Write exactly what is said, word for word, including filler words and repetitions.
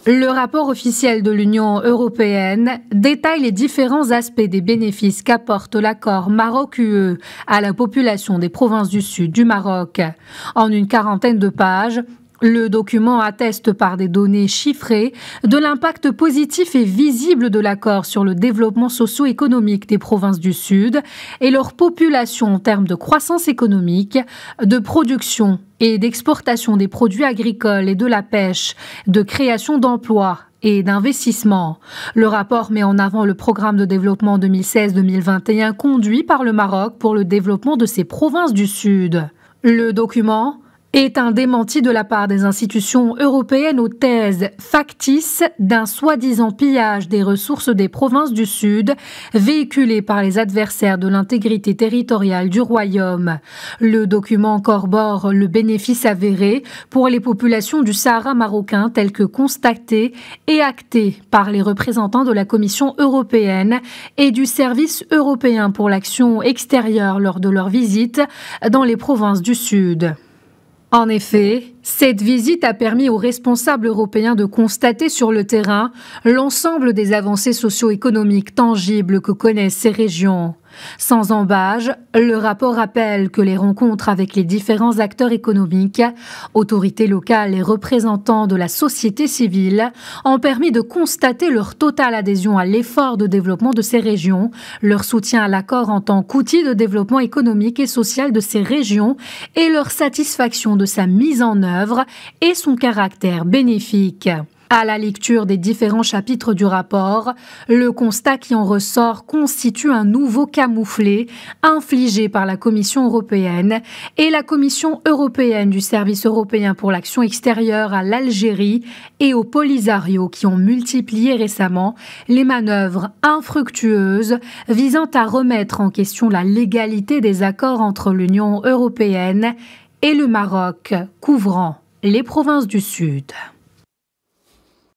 Le rapport officiel de l'Union européenne détaille les différents aspects des bénéfices qu'apporte l'accord Maroc-U E à la population des provinces du sud du Maroc. En une quarantaine de pages, le document atteste par des données chiffrées de l'impact positif et visible de l'accord sur le développement socio-économique des provinces du Sud et leur population en termes de croissance économique, de production et d'exportation des produits agricoles et de la pêche, de création d'emplois et d'investissement. Le rapport met en avant le programme de développement deux mille seize deux mille vingt et un conduit par le Maroc pour le développement de ces provinces du Sud. Le document est un démenti de la part des institutions européennes aux thèses factices d'un soi-disant pillage des ressources des provinces du Sud véhiculées par les adversaires de l'intégrité territoriale du royaume. Le document corrobore le bénéfice avéré pour les populations du Sahara marocain tel que constaté et acté par les représentants de la Commission européenne et du Service européen pour l'action extérieure lors de leur visite dans les provinces du Sud. En effet, cette visite a permis aux responsables européens de constater sur le terrain l'ensemble des avancées socio-économiques tangibles que connaissent ces régions. Sans embâge, le rapport rappelle que les rencontres avec les différents acteurs économiques, autorités locales et représentants de la société civile ont permis de constater leur totale adhésion à l'effort de développement de ces régions, leur soutien à l'accord en tant qu'outil de développement économique et social de ces régions et leur satisfaction de sa mise en œuvre et son caractère bénéfique. À la lecture des différents chapitres du rapport, le constat qui en ressort constitue un nouveau camouflet infligé par la Commission européenne et la Commission européenne du Service européen pour l'action extérieure à l'Algérie et au Polisario qui ont multiplié récemment les manœuvres infructueuses visant à remettre en question la légalité des accords entre l'Union européenne et le Maroc, couvrant les provinces du Sud.